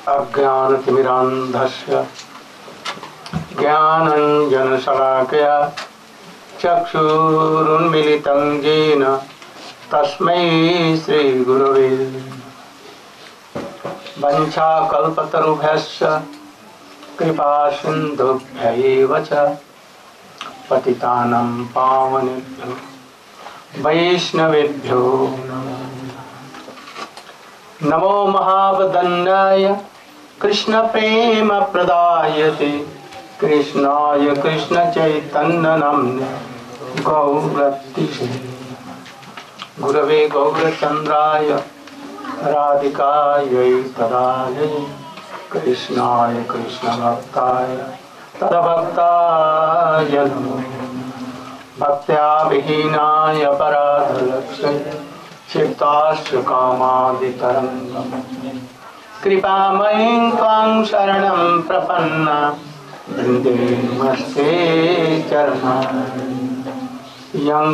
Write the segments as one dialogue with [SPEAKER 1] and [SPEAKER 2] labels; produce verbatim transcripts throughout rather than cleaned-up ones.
[SPEAKER 1] अज्ञानतिमिरान्धस्य ज्ञानाञ्जनशलाकया चक्षुरुन्मीलितं येन तस्मै श्रीगुरवे वञ्चाकल्पतरुभ्यश्च कृपासिन्धुभ्यैव च पतितानां पावनेभ्यो वैष्णवेभ्यो नमो महावदन्याय कृष्णप्रेमप्रदायते कृष्णाय कृष्णचैतन्यनाम्ने गौरतिसे गुरवे गौरचन्द्राय राधिकायै तदायै कृष्णाय कृष्णभक्ताय तदभक्ताय नमो भक्त्या विहीनाय पराधलक्ष्य क्षिप्ताश्च कामादितरङ्गम् कृपामयीं त्वां शरणं प्रपन्ना वृन्दे नमस्ते चरणारविन्दे यं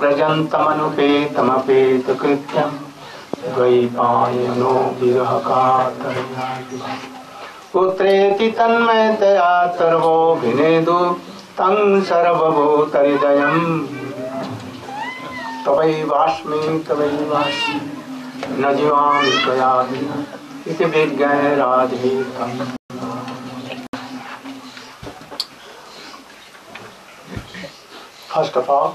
[SPEAKER 1] प्रव्रजन्तमनुपेतमपेतकृत्यं द्वैपायनो विरहकातरयाति पुत्रेति तन्मयतया सर्वोऽभिनेदु तं सर्वभूतहृदयम् तवैवास्मि तवैवास्मि न जीवामि त्वया विना इति विज्ञाय राधे तम्। First of all,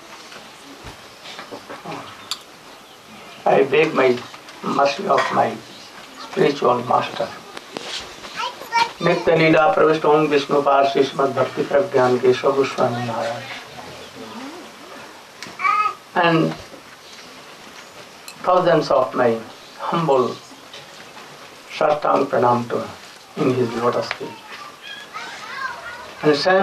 [SPEAKER 1] I beg my mercy of my spiritual master. नित्य लीला प्रविष्ट ओम विष्णुपाद श्रीमद् भक्ति प्रज्ञान केशव गोस्वामी महाराज and thousands of my humble Sartang pranam to in his lotus feet. And same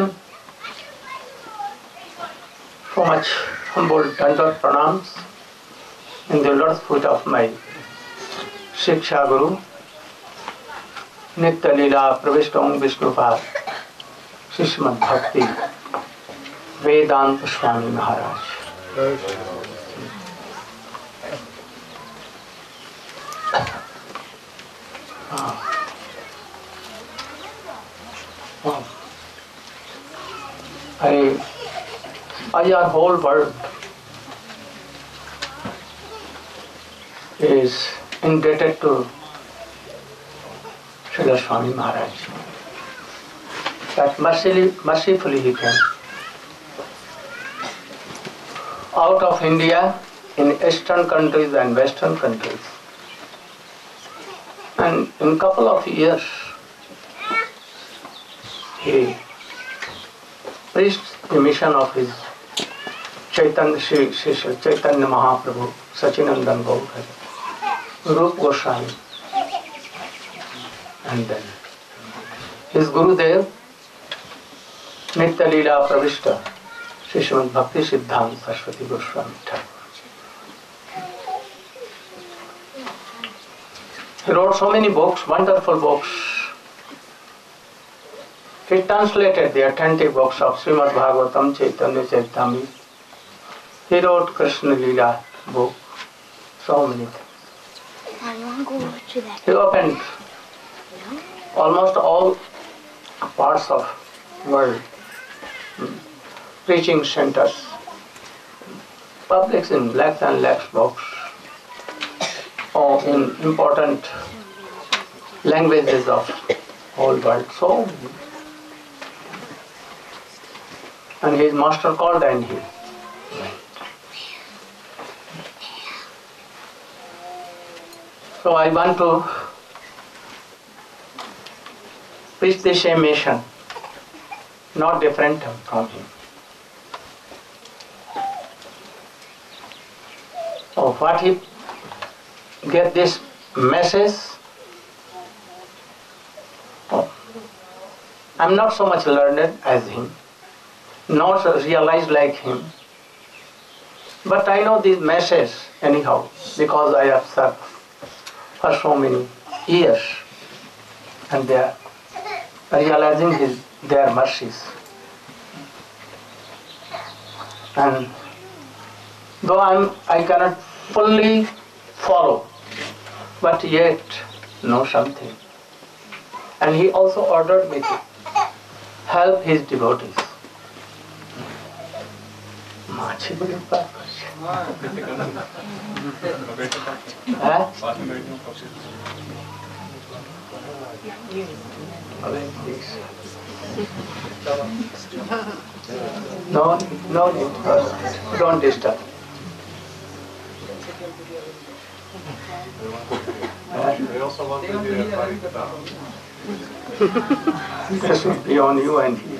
[SPEAKER 1] so much humble dandot pranams in the lotus feet of my Shiksha Guru, Nitya Leela Pravishtam Vishnupad Srimad Bhakti Vedanta Swami Maharaj. Ah. Oh. I, our whole world is indebted to Srila Swami Maharaj. That mercifully, mercifully he came out of India in eastern countries and western countries. And in a couple of years, he preached the mission of his Chaitanya, Shri, Shri, Shri Chaitanya Mahaprabhu, Sachinandan Gaurkari, Rup Goswami, and then his Gurudev, Nitya Leela Pravishta, Srimad Bhakti Siddhanta Saraswati Goswami Thakur. He wrote so many books, wonderful books. He translated the authentic books of Srimad Bhagavatam, Chaitanya Charitamrita. He wrote Krishna Leela book, so many things. He opened almost all parts of world, preaching centers, publics in lakhs and lakhs books, or in important languages of whole world. So, and his master called and he went. So I want to preach the same mission, not different from him. So what he get this message? Oh, I'm not so much learned as him, not realized like him, but I know this message anyhow because I have served for so many years, and they are realizing his their mercies. And though I'm, I cannot fully follow, but yet know something. And he also ordered me to help his devotees. Machi badi baat No, no need. Don't disturb.
[SPEAKER 2] They also want to do a fight about.
[SPEAKER 1] This will be on you and he.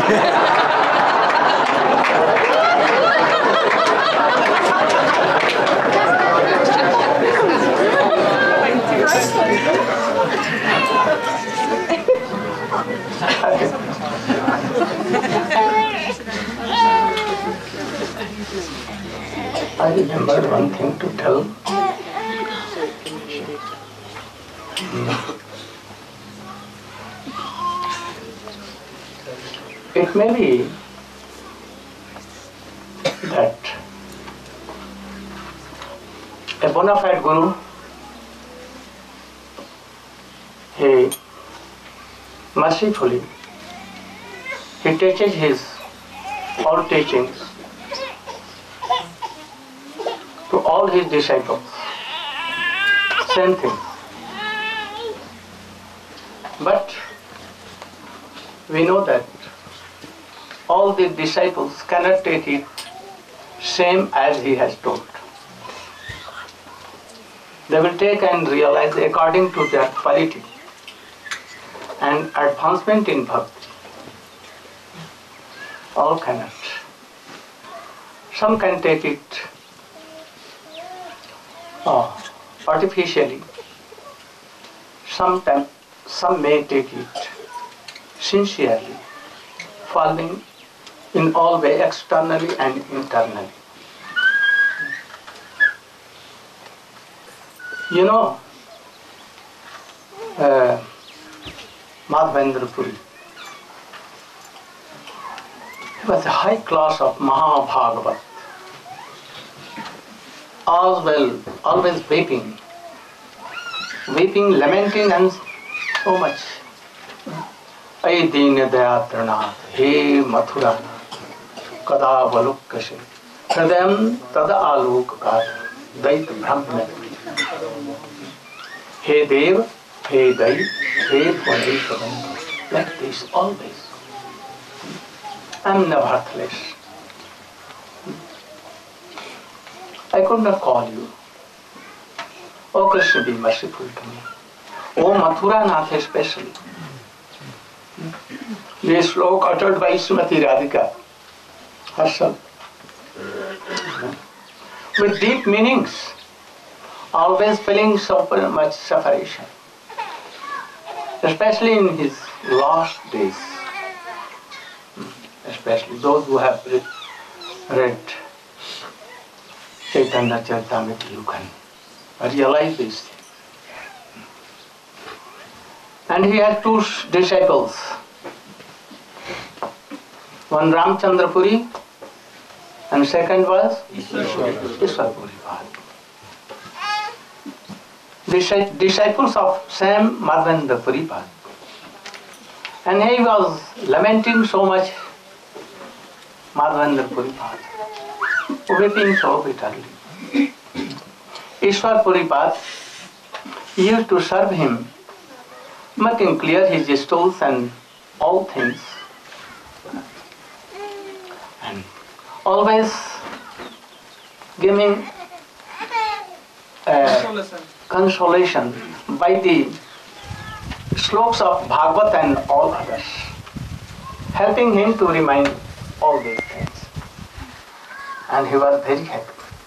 [SPEAKER 1] I remember one thing to tell. It may be that a bona fide guru, he mercifully, he teaches his all teachings to all his disciples. Same thing. But we know that all the disciples cannot take it same as he has told. They will take and realize according to their quality and advancement in bhakti. All cannot. Some can take it oh, artificially. Sometimes some may take it sincerely, following in all way, externally and internally. You know, uh, Madhavendra Puri, he was a high class of Mahabhagavat, as well, always weeping, weeping, lamenting, and so much. Ay Deen Dayatranath, He Mathura, Kada Valukashe, Tadam Tada Alukakar, Dait Brahmana. He Dev, He Dait, He Vaneshwaran. Like this always. I am nevertheless. I could not call you. Oh Krishna, be merciful to me. Oh Mathura Nath especially. This slok uttered by Srimati Radhika herself, with deep meanings, always feeling so much separation, especially in his last days, especially those who have read, read Chaitanya Charitamrita, you can realize this. And he had two disciples. One Ramchandra Puri and second was Ishwar Puri. Disciples of Sam Madhavendra Puri. And he was lamenting so much, Madhavendra Puri, weeping so bitterly. Ishwar Puri used to serve him, making clear his stools and all things, and always giving uh, consolation by the sloks of Bhagavad and all others, helping him to remind all these things. And he was very happy.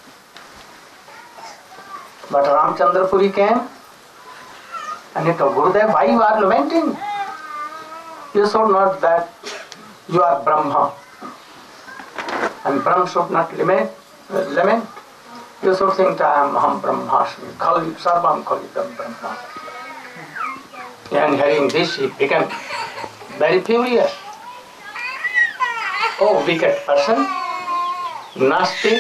[SPEAKER 1] But Ramchandra Puri came and he told, Gurudev, why you are lamenting? You should not that you are Brahma. And Brahma should not lament. lament. You should think that I am Aham Brahmasmi, Khali, Sarvam Khalidam Brahma. And hearing this, he became very furious. Oh, wicked person, nasty,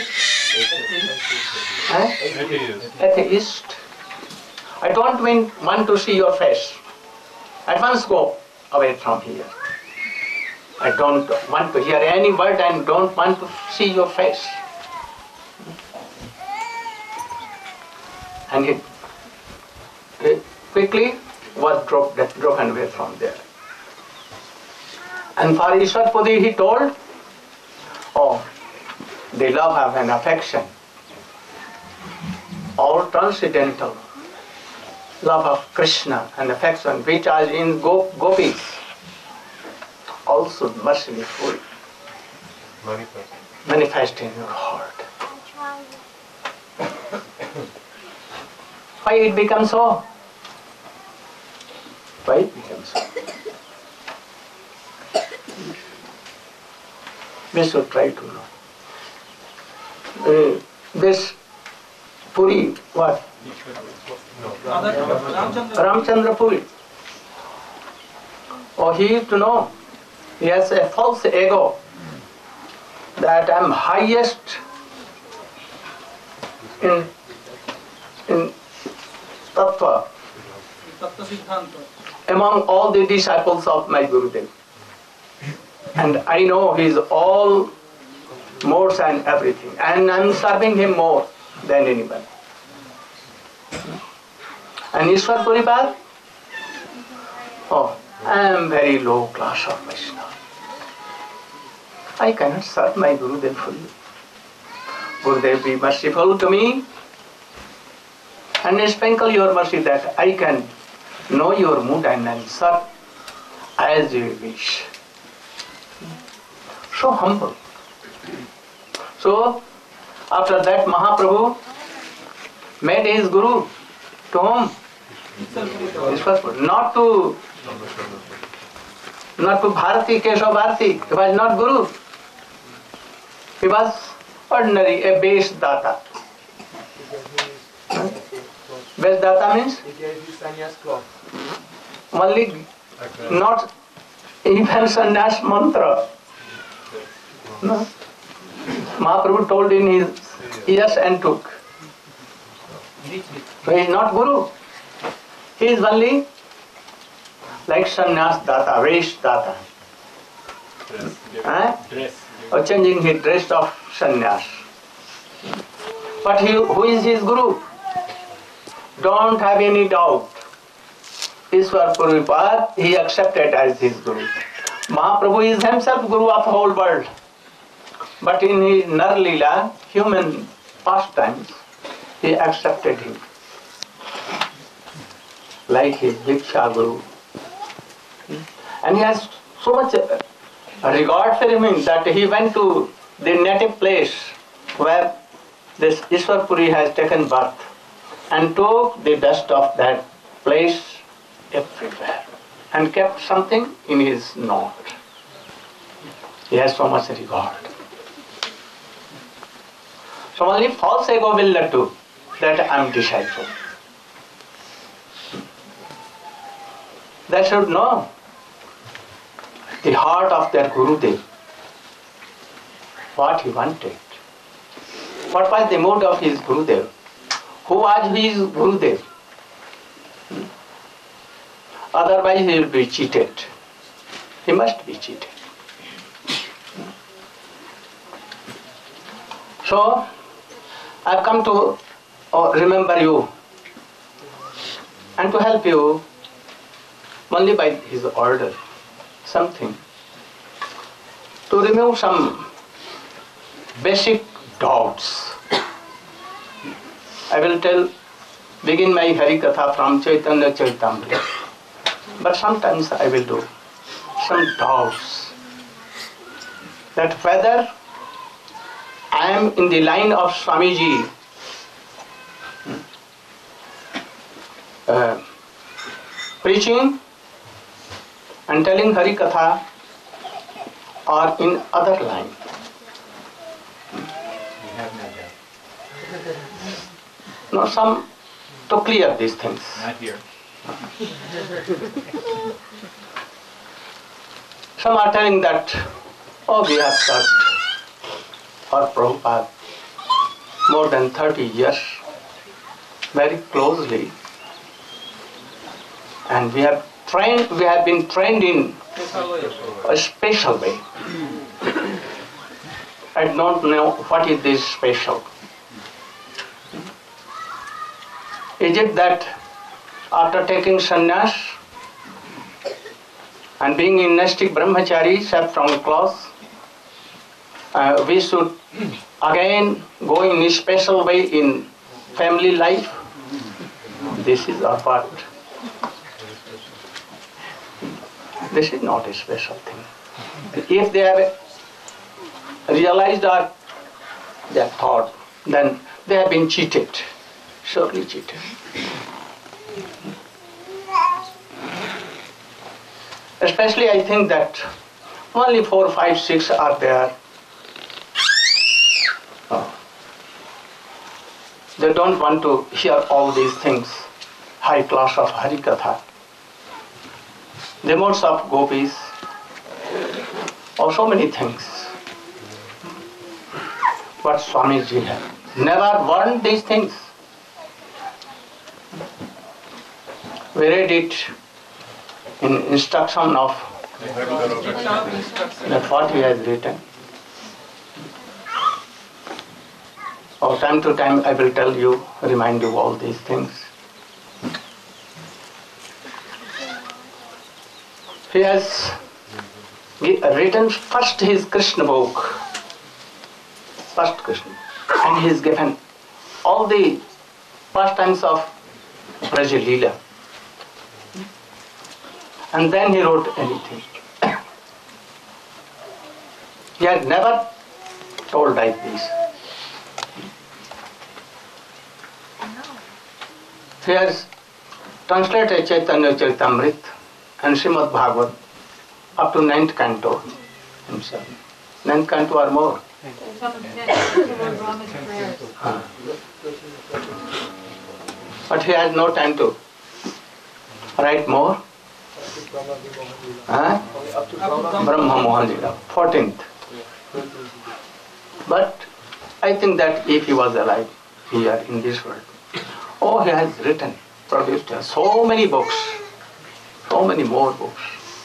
[SPEAKER 1] eh? atheist. I don't mean, want to see your face. at once go away from here. I don't want to hear any word and don't want to see your face. And he, he quickly was dropped, driven away from there. And for Ishwarpuri he told, oh, the love of an affection, all transcendental love of Krishna and affection which are in go- gopis, also merciful,
[SPEAKER 2] Manifest.
[SPEAKER 1] manifest in your heart. Why it becomes so? Why it becomes so? We should try to know. Uh, this Puri, what? Ramchandra Puri. Oh, he used to know. He has a false ego that I am highest in in tattva among all the disciples of my Gurudev. And I know he is all more than everything. And I am serving him more than anyone. And Ishwar Puripad? Oh, I am very low class of Vaishnava. I cannot serve my Gurudev fully. Gurudev, be merciful to me and sprinkle your mercy that I can know your mood and then serve as you wish. So humble. So, after that Mahaprabhu made his Guru to whom? Not to not to Bharati, Keshav Bharati. He was not Guru. He was ordinary, a base data. Base data means?
[SPEAKER 2] He gave his sannyas cloth.
[SPEAKER 1] Only not even sannyas mantra. No. Mahaprabhu told in his ears and took. So he is not Guru. He is only like sannyas data, Vesh data. Eh? Or changing his dress of sannyas. But he, who is his Guru? Don't have any doubt. Ishwar Puripad, he accepted as his Guru. Mahaprabhu is himself Guru of whole world. But in his Nar Leela, human pastimes, he accepted him. Like his Diksha Guru. And he has so much regard for him that he went to the native place where this Ishwar Puri has taken birth and took the dust of that place everywhere and kept something in his note. He has so much regard. So only false ego will not do that I am disciple. They should know the heart of their Gurudev, what he wanted. What was the mood of his Gurudev? Who was his Gurudev? Otherwise he will be cheated. He must be cheated. So, I have come to uh, remember you and to help you only by his order, something, to remove some basic doubts. I will tell, begin my Hari Katha from Chaitanya Charitamrita. But sometimes I will do some doubts that whether I am in the line of Swamiji uh, preaching and telling Hari Katha or in other line. No, some to clear these things.
[SPEAKER 2] Not here.
[SPEAKER 1] Some are telling that, oh, we have served for Prabhupada more than thirty years, very closely, and we have trained, we have been trained in a special way. I don't know what is this special. Is it that after taking sannyas and being in nestic brahmachari, except from clothes, uh, we should again go in a special way in family life? This is our part. This is not a special thing. If they have realized our their thought, then they have been cheated, surely cheated. Especially I think that only four, five, six are there. Oh. They don't want to hear all these things, high class of Harikatha, the modes of gopis, or so many things. But Swamiji has never learned these things. We read it in instruction of that what he has written. Or time to time I will tell you, remind you all these things. He has written first his Krishna book, first Krishna, and he has given all the pastimes of Braja Leela. And then he wrote anything. He had never told like this. He has translated Chaitanya Charitamrita and Srimad Bhagavad up to ninth canto himself. Ninth canto or more. Huh. But he had no time to write more. Huh? Brahma Mohan Lila, fourteenth. But I think that if he was alive here in this world, oh, he has written, produced so many books, so many more books.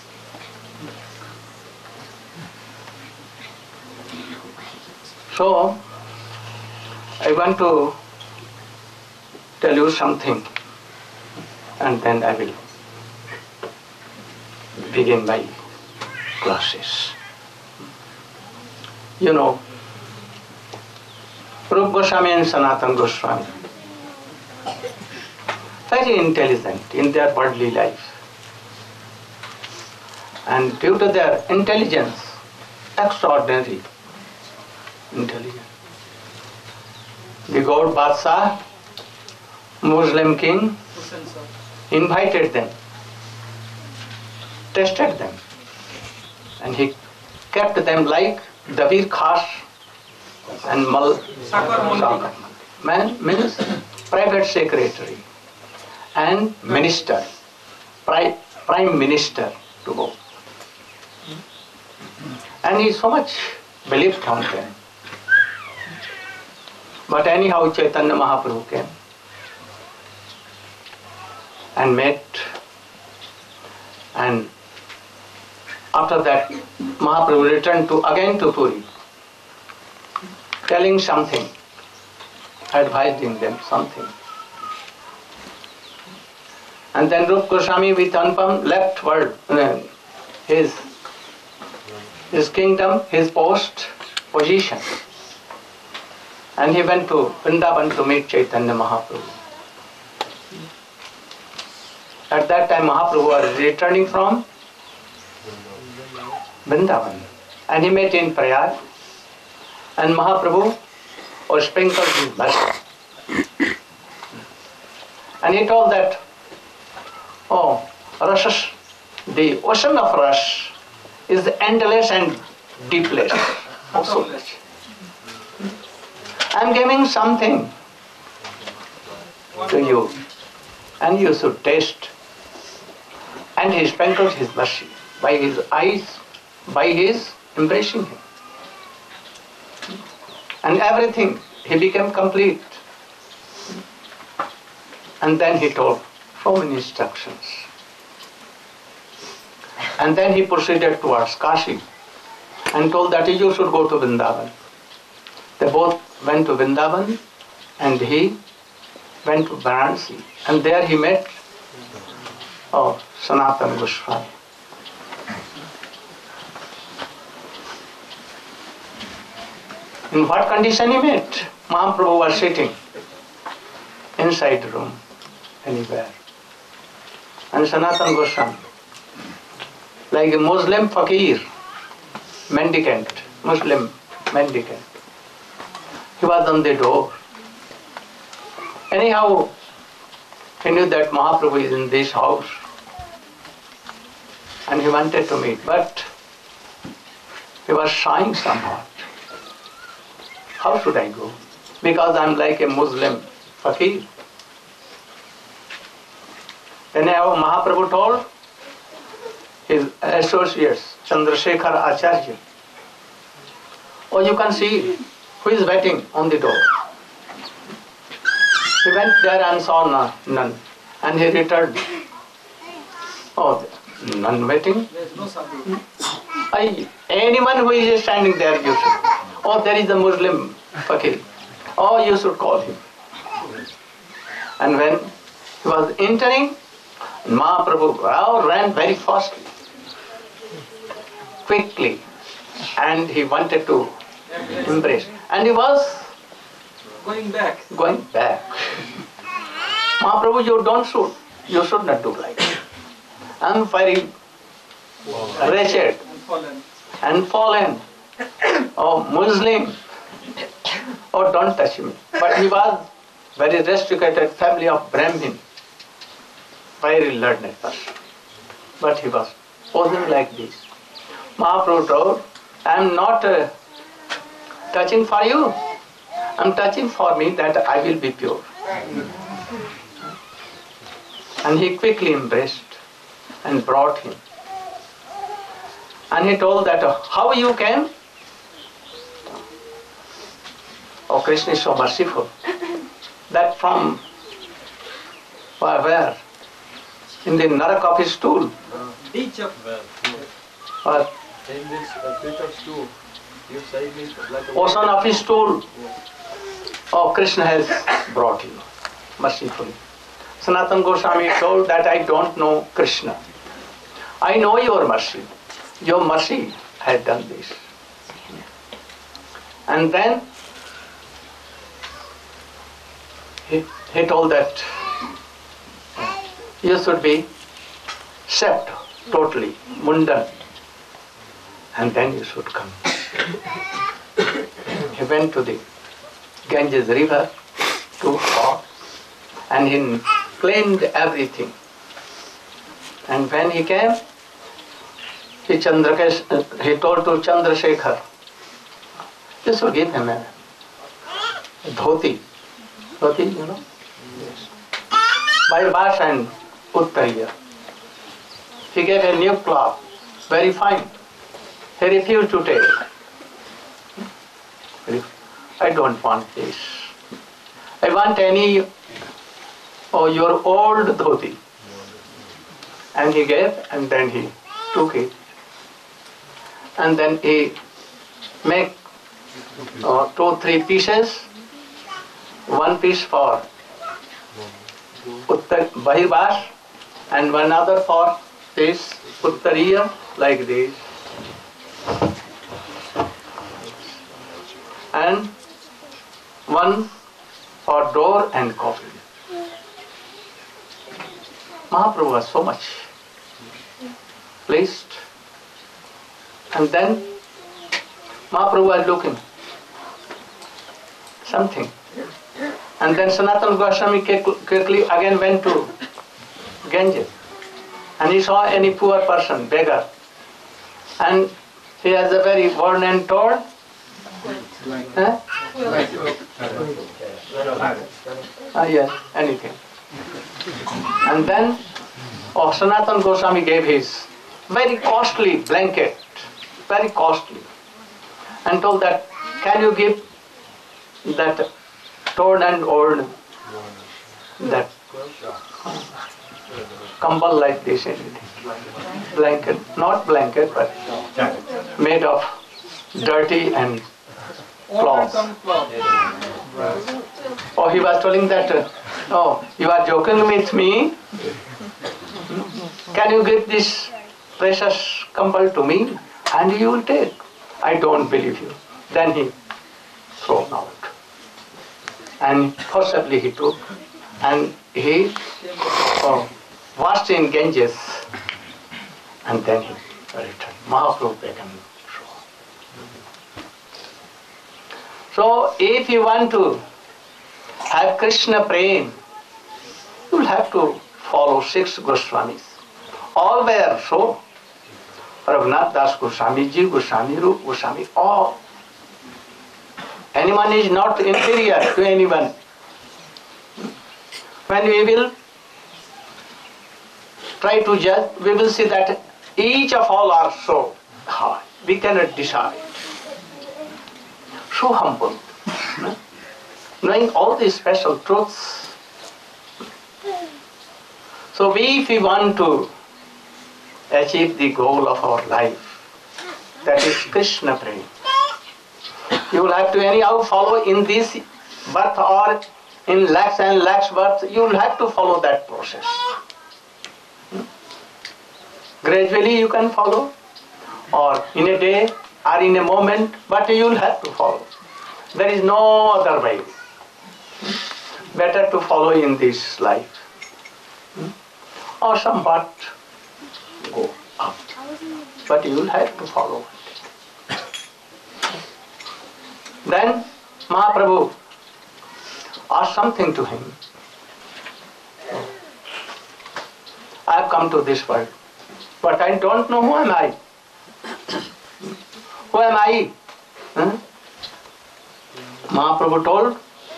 [SPEAKER 1] So, I want to tell you something, and then I will begin my classes. You know, Rupa Goswami and Sanatana Goswami, very intelligent in their worldly life. And due to their intelligence, extraordinary intelligence, the God Badshah, Muslim king, invited them, tested them, and he kept them like Dabir Khas and Mal Sakar. Man means private secretary and minister, pri prime minister to go. And he so much believed on them. But anyhow, Chaitanya Mahaprabhu came and met, and after that Mahaprabhu returned to again to Puri, telling something, advising them something. And then Rupa Goswami with Anupam left world, uh, his, his kingdom, his post, position. And he went to Vrindavan to meet Chaitanya Mahaprabhu. At that time Mahaprabhu was returning from Vrindavan. And he met in Prayag. And Mahaprabhu was sprinkled his blood. And he told that, oh, Rasas, the ocean of Ras is endless and deepless. Oh, so much. I am giving something to you, and you should taste. And he sprinkled his mercy by his eyes, by his embracing him. And everything, he became complete. And then he told so many instructions. And then he proceeded towards Kashi and told that you should go to Vrindavan. They both went to Vrindavan and he went to Varanasi. And there he met oh, Sanatana Goswami. In what condition he met? Mahaprabhu was sitting inside the room, anywhere. And Sanatana Goswami, like a Muslim fakir, mendicant, Muslim mendicant, he was on the door. Anyhow, he knew that Mahaprabhu is in this house and he wanted to meet, but he was shying somewhat. How should I go? Because I'm like a Muslim fakir. Then Mahaprabhu told his associates, Chandrasekhar Acharya, oh, you can see who is waiting on the door. He went there and saw none, and he returned. Oh, none waiting?
[SPEAKER 3] There is no sadhu.
[SPEAKER 1] I, anyone who is standing there, you should. Oh, there is a Muslim fakir. Oh, you should call him. And when he was entering, Mahaprabhu oh, ran very fastly, quickly, and he wanted to embrace. And he was
[SPEAKER 3] Going back.
[SPEAKER 1] going back. Mahaprabhu, you don't should, you should not do like that. I'm very wretched
[SPEAKER 3] And fallen.
[SPEAKER 1] and fallen. Oh, Muslim. Oh, don't touch me. But he was very restricted family of Brahmin, very learned person. But he was posing like this. Mahaprabhu told, I am not uh, touching for you. I am touching for me that I will be pure. And he quickly embraced and brought him. And he told that, uh, how you came? Oh, Krishna is so merciful. That from where? where? In the narak of his stool.
[SPEAKER 3] Ditch of
[SPEAKER 1] Or
[SPEAKER 2] In this uh, bit of stool, you say me like a
[SPEAKER 1] ocean of his stool. Oh, Krishna has brought you mercifully. Sanatana Goswami told that I don't know Krishna. I know your mercy. Your mercy has done this. And then he, he told that you should be saved totally, mundan, and then you should come. He went to the Ganges river to walk, and he cleaned everything. And when he came, he, Chandrakesh, he told to Chandrasekhar, you should give him a dhoti. Dhoti, you know? Yes. By Bash and Uttariya. He gave a new cloth, very fine. He refused to take it. I don't want this. I want any, oh, your old dhoti. And he gave, and then he took it. And then he make uh, two, three pieces. One piece for Uttar Bahirbash and one other for this Uttariya, like this. And one for door and coffin. Mahaprabhu was so much pleased. And then Mahaprabhu was looking something. And then Sanatana Goswami quickly again went to Ganges. And he saw any poor person, beggar. And he has a very worn and torn. Huh? Ah, yes, anything. And then oh, Sanatana Goswami gave his very costly blanket, very costly, and told that, can you give that torn and old, that kambal like this, anything. blanket, not blanket, but made of dirty and cloth. Oh, he was telling that, uh, oh, you are joking with me? Can you give this precious compal to me? And you will take. I don't believe you. Then he thrown out. And forcibly he took. And he oh, washed in Ganges. And then he returned. Mahaprabhu became so. So if you want to have Krishna prem, you will have to follow six Goswamis. All were so. Raghunath Das Goswami Ji, Goswami Rup Goswami, all. Anyone is not inferior to anyone. When we will try to judge, we will see that each of all are so high. We cannot decide. So humble. No? Knowing all these special truths. So we, if we want to achieve the goal of our life, that is Krishna prem, you will have to anyhow follow in this birth or in lakhs and lakhs birth, you will have to follow that process. Gradually you can follow, or in a day or in a moment, but you will have to follow. There is no other way. Better to follow in this life. Or somewhat go up. But you will have to follow it. Then Mahaprabhu asked something to him. I have come to this world, but I don't know who am I. Who am I? Huh? Mahaprabhu told,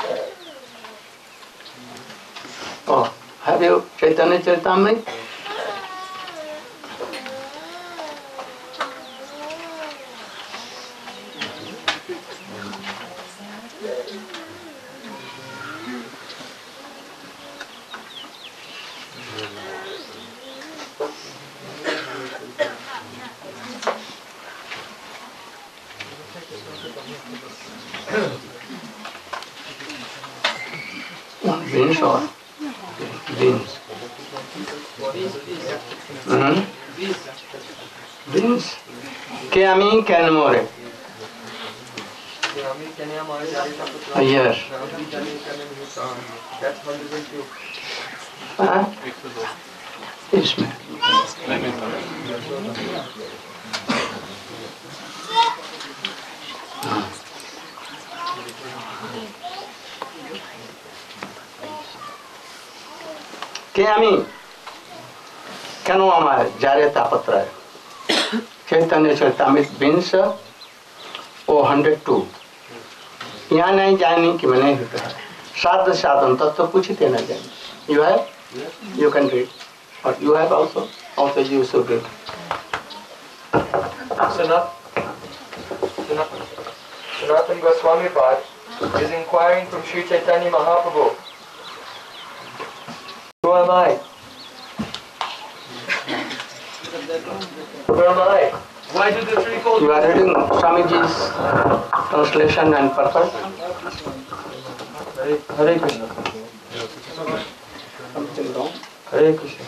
[SPEAKER 1] oh, have you Chaitanya Charitamrita? Beans or beans? Mm-hmm. Beans. Keami Kenmore. Yes. Huh? इसमें কে আমি কেন আমার जारे तापत्र चैतन्य चरितामृत बिंस ओ hundred two यहाँ नहीं जाने की मैंने साधन साधन तत्व पूछते न जाने you have you can read और you have also also you should read
[SPEAKER 2] Sanatana Goswami Pad is inquiring from Sri Chaitanya Mahaprabhu. Who am I? Who am I? Why do the threefold...
[SPEAKER 1] You are reading Swamiji's translation and purpose?
[SPEAKER 2] Hare, Hare Krishna.
[SPEAKER 1] Something wrong?
[SPEAKER 2] Hare Krishna.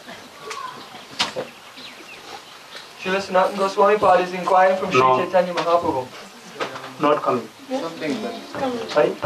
[SPEAKER 2] Srila Sanatana Goswami Pad is inquiring from Sri
[SPEAKER 1] No.
[SPEAKER 2] Chaitanya Mahaprabhu.
[SPEAKER 1] Not coming.
[SPEAKER 2] Something
[SPEAKER 1] Right?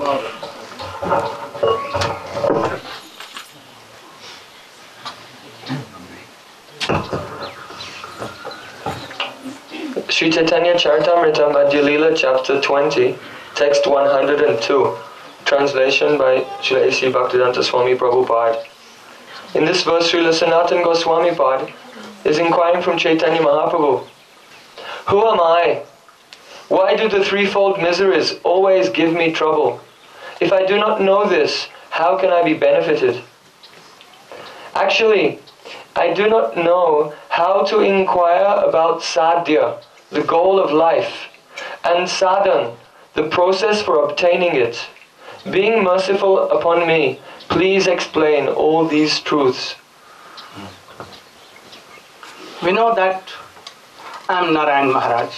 [SPEAKER 2] Sri Chaitanya Charitamrita Madhya Leela, chapter twenty, text one hundred two, translation by Srila A C Bhaktivedanta Swami Prabhupada. In this verse, Srila Sanatana Goswami Pad is inquiring from Chaitanya Mahaprabhu, who am I? Why do the threefold miseries always give me trouble? If I do not know this, how can I be benefited? Actually, I do not know how to inquire about sadhya, the goal of life, and sadhan, the process for obtaining it. Being merciful upon me, please explain all these truths.
[SPEAKER 1] We know that I am Narayan Maharaj.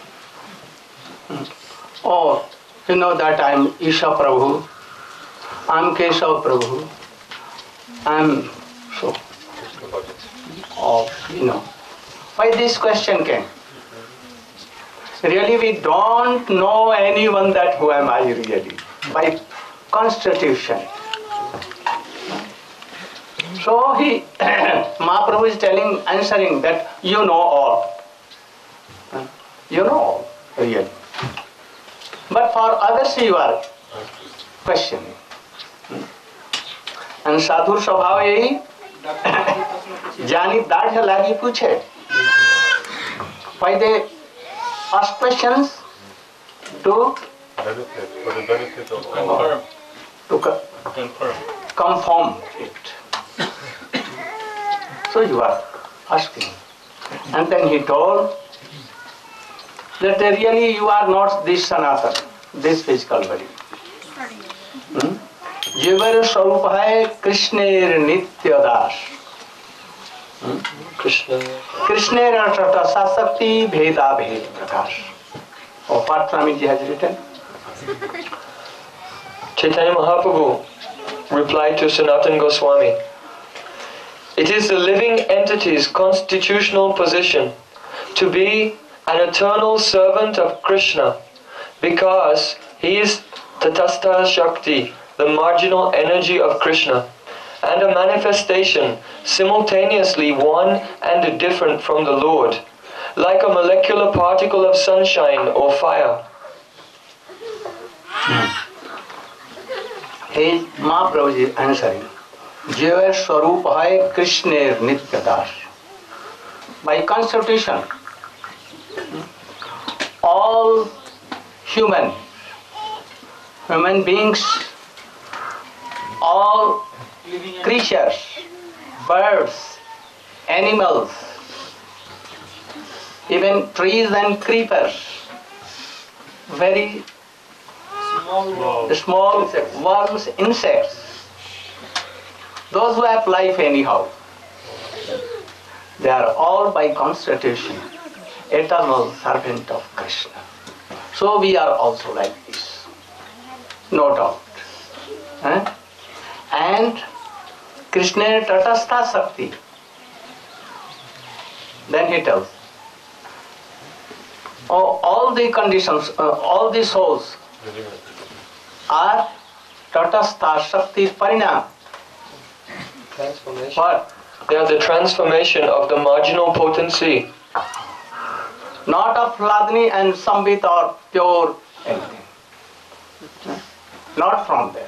[SPEAKER 1] Or we know that I am Isha Prabhu, I am Keshav Prabhu, I am so. Or you know. Why this question came? Really, we don't know anyone that who am I really, by constitution. So he, Mahaprabhu is telling, answering that you know all. You know all, really. But for others you are questioning. And sadhu स्वभाव यही जानी दाढ़ लागी पूछे. Why they ask questions? To
[SPEAKER 4] For the benefit of all.
[SPEAKER 1] to co-
[SPEAKER 4] Confirm.
[SPEAKER 1] confirm it. So you are asking. And then he told that really you are not this Sanatana, this physical body. Hmm? जीवर स्वरूप है कृष्णेर नित्य दास.
[SPEAKER 2] Krishna.
[SPEAKER 1] कृष्णेर तटस्था शक्ति भेदा भेद प्रकाश. Or Pat Swamiji has written.
[SPEAKER 2] Chaitanya Mahaprabhu replied to Sanatana Goswami, it is the living entity's constitutional position to be an eternal servant of Krishna because he is Tatastha Shakti, the marginal energy of Krishna, and a manifestation simultaneously one and different from the Lord, like a molecular particle of sunshine or fire.
[SPEAKER 1] He, Mahaprabhu is answering. जीव स्वरूप है कृष्णेर नित्य दास. By constitution, all human, human beings, all creatures, birds, animals, even trees and creepers, very
[SPEAKER 3] Small
[SPEAKER 1] small worms, insects, those who have life anyhow, they are all by constitution eternal servant of Krishna. So we are also like this, no doubt. Eh? And Krishna Tatastha Shakti. Then he tells, oh, all the conditions, uh, all the souls are Tatastha Shakti Parinam.
[SPEAKER 2] Transformation.
[SPEAKER 1] What?
[SPEAKER 2] They are the transformation of the marginal potency.
[SPEAKER 1] Not of Hladni and Sambit or pure anything. Not from there.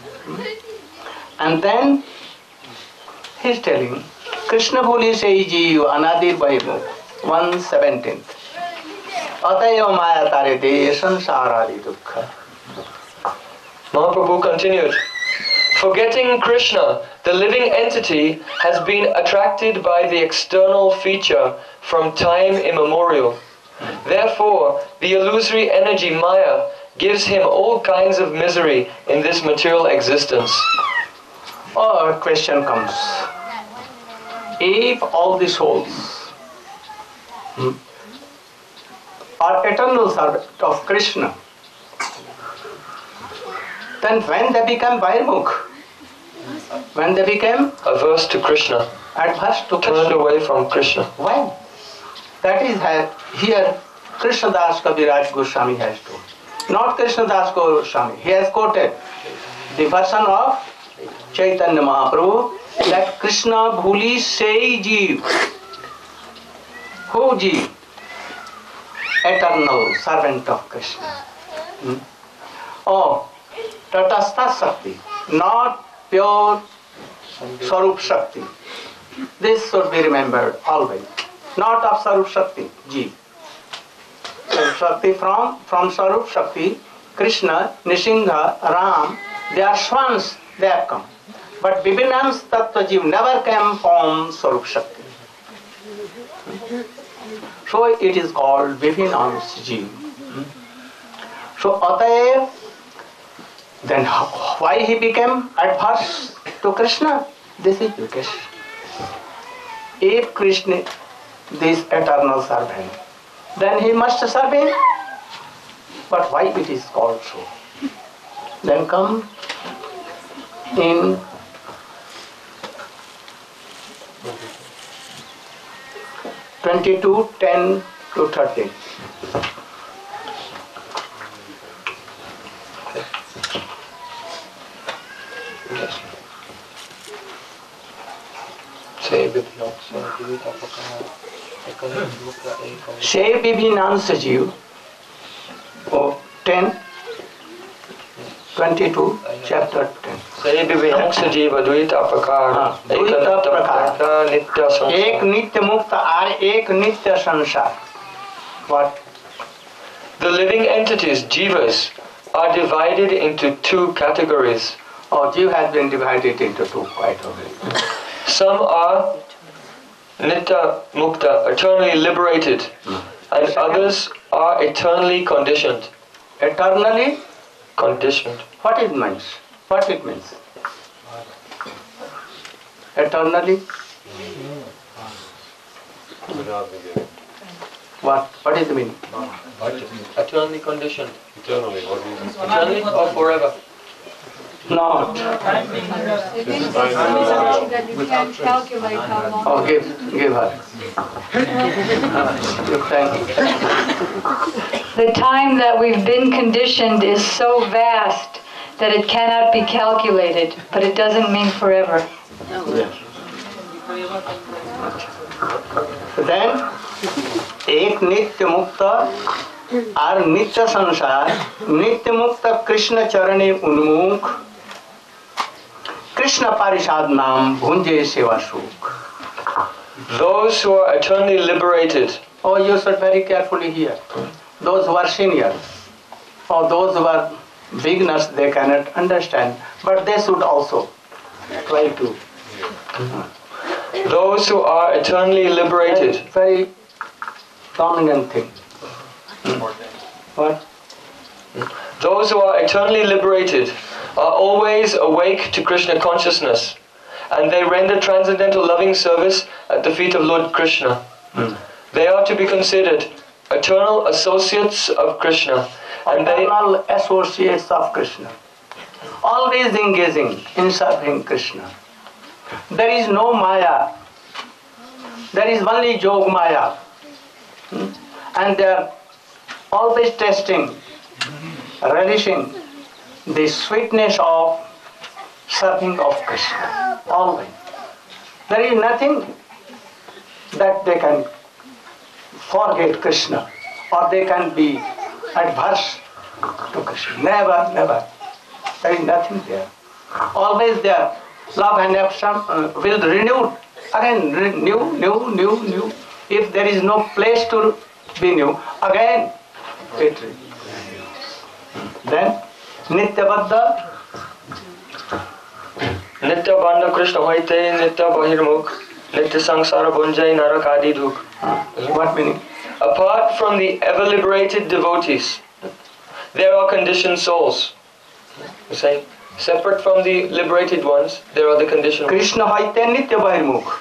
[SPEAKER 1] And then he is telling, Krishna Bhuli Sei Jeev Anadir Bhaimu, one seventeenth. Atayava Maya Tare De Sansaradi Dukkha.
[SPEAKER 2] Mahaprabhu continued, forgetting Krishna, the living entity has been attracted by the external feature from time immemorial. Therefore, the illusory energy Maya gives him all kinds of misery in this material existence.
[SPEAKER 1] Or a question comes, if all the souls hmm, are eternal servants of Krishna, then when they become Vairmukh, when they became
[SPEAKER 2] Averse to Krishna,
[SPEAKER 1] adverse to
[SPEAKER 2] turned
[SPEAKER 1] Krishna,
[SPEAKER 2] away from Krishna.
[SPEAKER 1] when? That is how here Krishna Das Kaviraj Goswami has told. Not Krishna Das Goswami. He has quoted the version of Chaitanya Mahaprabhu that Krishna Bhuli Sei Jeev. Who Jeev? Eternal servant of Krishna. Hmm? Oh, Tatastha Shakti, not pure Swarup Shakti. This should be remembered always. Not of Swarup Shakti, Jeev. Swarup Shakti from, from Swarup Shakti, Krishna, Nisingha, Ram, they are swans, they have come. But Bibinam's Tattva Jeev never came from Swarup Shakti. So it is called Bibinam's Jeev. So Ataev, then why he became adverse to Krishna? This is because if Krishna, this eternal servant, then he must serve him. But why it is called so? Then come in twenty-two, ten to thirteen. Se Bibhinansa Jiv, oh, ten, twenty-two, chapter ten.
[SPEAKER 2] Se Bibhinansa Jiva Dvaita Prakar,
[SPEAKER 1] Dvaita Prakar,
[SPEAKER 2] Nitya Sansar.
[SPEAKER 1] Ek Nitya Mukta और एक नित्य संसार. What?
[SPEAKER 2] The living entities, jivas, are divided into two categories.
[SPEAKER 1] Oh, Jiva has been divided into two quite already.
[SPEAKER 2] Some are Nitya Mukta, eternally liberated, and others are eternally conditioned.
[SPEAKER 1] Eternally
[SPEAKER 2] Conditioned.
[SPEAKER 1] What it means? What it means? Eternally? What? What is the meaning?
[SPEAKER 2] Eternally conditioned.
[SPEAKER 4] Eternally, what do you mean?
[SPEAKER 2] Eternally or forever?
[SPEAKER 1] Not.
[SPEAKER 5] It means that you can't calculate how long.
[SPEAKER 1] Oh, give, give her. You thank.
[SPEAKER 5] The time that we've been conditioned is so vast that it cannot be calculated, but it doesn't mean forever.
[SPEAKER 1] Yes. Then, एक नित्य मुक्त और नित्य संसार, नित्य मुक्त कृष्ण चरणे उन्मुख, कृष्ण पारिषद नाम भुंजे सेवा सुख.
[SPEAKER 2] Those who are eternally liberated.
[SPEAKER 1] Oh, you should very carefully hear. Those who are seniors, or those who are beginners, they cannot understand, but they should also try to.
[SPEAKER 2] Those who are eternally liberated.
[SPEAKER 1] Very, very dominant thing. What?
[SPEAKER 2] Those who are eternally liberated are always awake to Krishna consciousness, and they render transcendental loving service at the feet of Lord Krishna.
[SPEAKER 1] Hmm.
[SPEAKER 2] They are to be considered eternal associates of Krishna, and they
[SPEAKER 1] Eternal associates of Krishna, always engaging in serving Krishna. There is no Maya, there is only Jog Maya. Hmm? And they are always tasting, relishing the sweetness of serving of Krishna. Always. There is nothing that they can forget Krishna or they can be adverse to Krishna. Never, never. There is nothing there. Always their love and affection uh, will renew. Again, re- new, new, new, new. If there is no place to be new, again it renews. Then, Nityabadda.
[SPEAKER 2] Nitya Bandha Krishna Hoite, Nitya Bahirmukh, Nitya Sangsara Bunjai Narakadi Duk.
[SPEAKER 1] What meaning?
[SPEAKER 2] Apart from the ever liberated devotees, there are conditioned souls. You say, separate from the liberated ones, there are the conditioned ones.
[SPEAKER 1] Krishna Hoite Nitya Bahirmukh.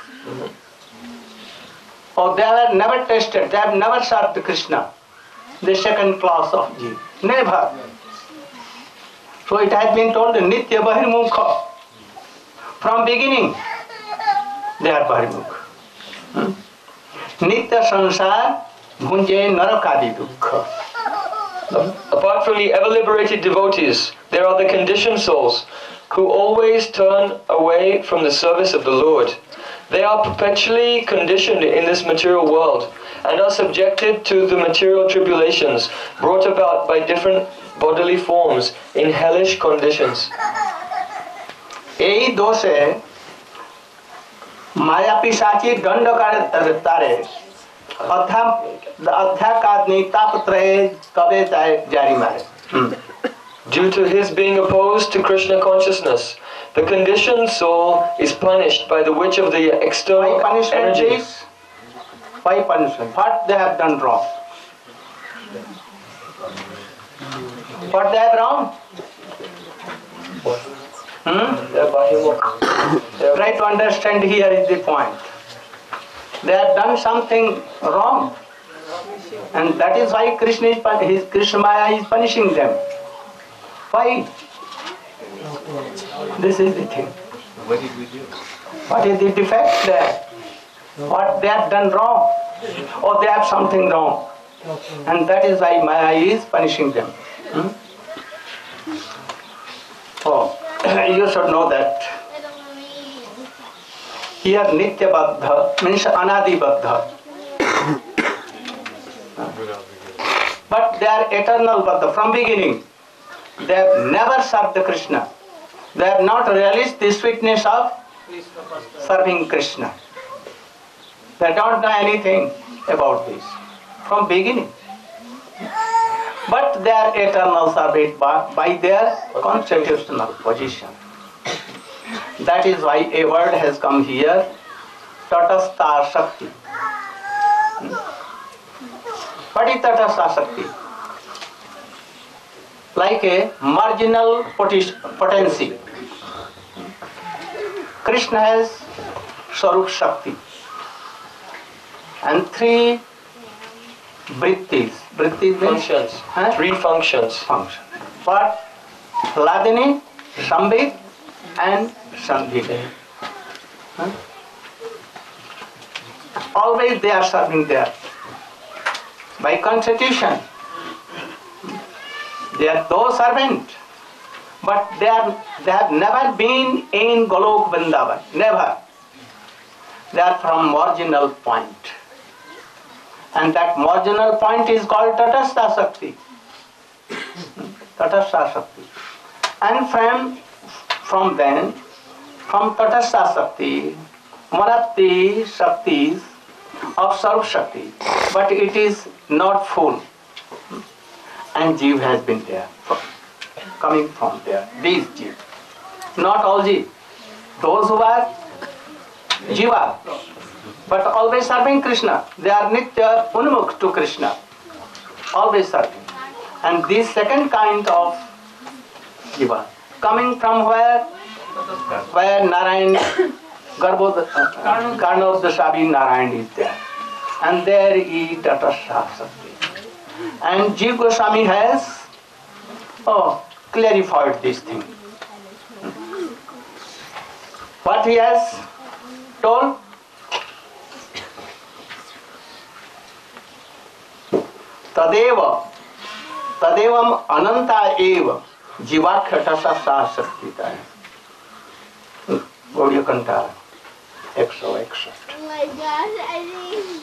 [SPEAKER 1] Oh, they have never tasted, they have never served Krishna, the second class of Jiva. Never. So it has been told Nitya Bahirmukha. From beginning, they are Bahirmukha. Hmm? Nitya Sansar Bhunje Narakadi Dukkha.
[SPEAKER 2] Apart from the ever liberated devotees, there are the conditioned souls who always turn away from the service of the Lord. They are perpetually conditioned in this material world and are subjected to the material tribulations brought about by different bodily forms in hellish conditions.
[SPEAKER 1] এই দোষে মায়া পিশাচি দণ্ড তারে অধ্যাকাগ্নি তাপত্রয়ে কবে যায় জারি মারে.
[SPEAKER 2] Due to his being opposed to Krishna consciousness, the conditioned soul is punished by the witch of the
[SPEAKER 1] Why
[SPEAKER 2] external
[SPEAKER 1] punishment
[SPEAKER 2] energy.
[SPEAKER 1] is? Why punishment? What they have done wrong? What they have wrong? Hmm?
[SPEAKER 2] They are Bahimukh. They are-
[SPEAKER 1] Try to understand, here is the point. They have done something wrong. And that is why Krishna is, his Krishna Maya is punishing them. Why? This is the thing.
[SPEAKER 6] What did we do?
[SPEAKER 1] What is the defect there? What they have done wrong? Or they have something wrong. And that is why Maya is punishing them. Hmm? Oh, you should know that. Here Nitya Baddha means Anadi Baddha. But they are eternal Baddha from beginning. They have never served the Krishna. They have not realized the sweetness of serving Krishna. They don't know anything about this from beginning. But they are eternal served by, by their constitutional position. That is why a word has come here, Tatastha Shakti. What is Tatastha Shakti? Like a marginal potency. Krishna has Swarup Shakti and three vrittis. Vrittis
[SPEAKER 2] Functions.
[SPEAKER 1] Huh?
[SPEAKER 2] Three functions.
[SPEAKER 1] Function. But Hladini, Sambit and Sandhita. Huh? Always they are serving there. By constitution, they are those servants. But they are they have never been in Golok Vrindavan. Never. They are from marginal point. And that marginal point is called Tatastha Shakti. Tatastha Shakti. And from, from then, from Tatastha Shakti, one of the Shaktis of Sarv Shakti, but it is not full. And Jeev has been there, coming from there. These Jeev. Not all Jeev. Those who are Jiva, but always serving Krishna. They are Nitya Unmukh to Krishna. Always serving. And this second kind of Jiva, coming from where? Where Narayan, Karnodashabi Narayan is there. And there is Tatastha Shakti. And Jiva Goswami has oh, clarified this thing. What he has told? Tadeva, Tadevam Ananta Eva, Jivakhya Tatastha Shaktita. Gaudiya Kantara, one oh one.
[SPEAKER 7] Oh my gosh, I think...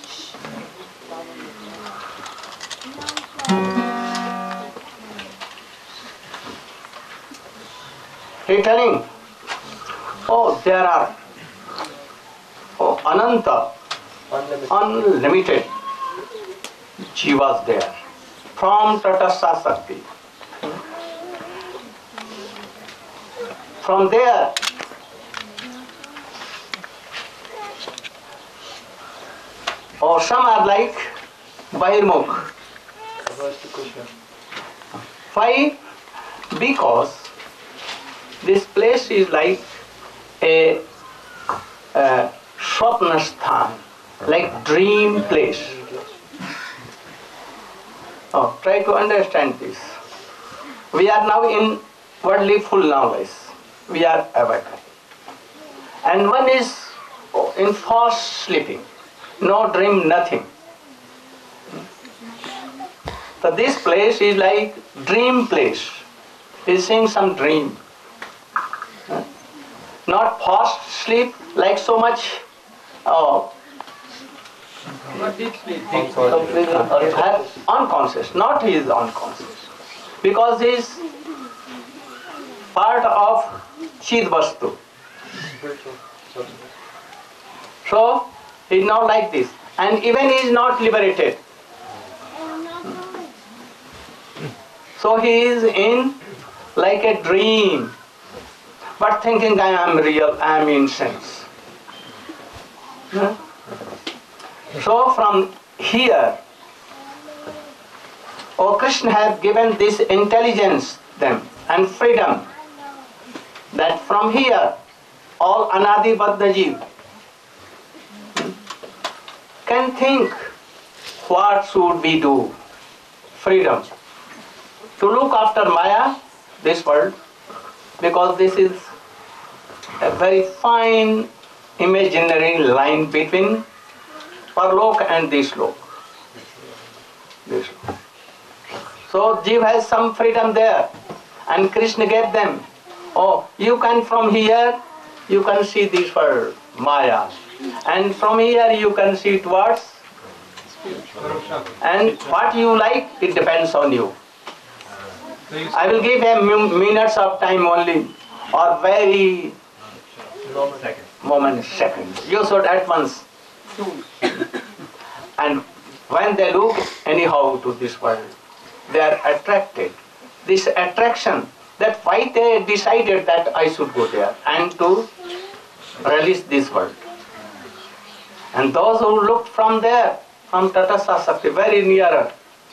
[SPEAKER 1] He telling, oh, there are oh, Ananta,
[SPEAKER 2] Unlimited.
[SPEAKER 1] unlimited Jivas there, from Tatastha Shakti. From there, or some are like Bahirmukh. Why? Because this place is like a, a Swapnasthan, like dream place. Oh, try to understand this. We are now in worldly full knowledge. We are awakened. And one is in fast sleeping. No dream, nothing. So this place is like dream place. He's seeing some dream. Not fast sleep like so much oh,
[SPEAKER 2] Completely unconscious.
[SPEAKER 1] unconscious. Not he is unconscious. Because he is part of Chid Vastu. So he is not like this. And even he is not liberated. So he is in like a dream. But thinking I am real, I am in sense. Hmm? So from here, oh Krishna has given this intelligence them and freedom that from here all Anadi Baddha Jeev can think what should we do. Freedom. To look after Maya, this world, because this is a very fine imaginary line between Parlok and Dislok. Dislok. So Jiva has some freedom there, and Krishna gave them. Oh, you can from here, you can see this world, Maya. And from here you can see towards. And what you like, it depends on you. I will give a minutes of time only, or very moment, seconds. You should at once. And when they look anyhow to this world, they are attracted. This attraction, that why they decided that I should go there and to release this world. And those who looked from there, from Tatastha Shakti, very nearer,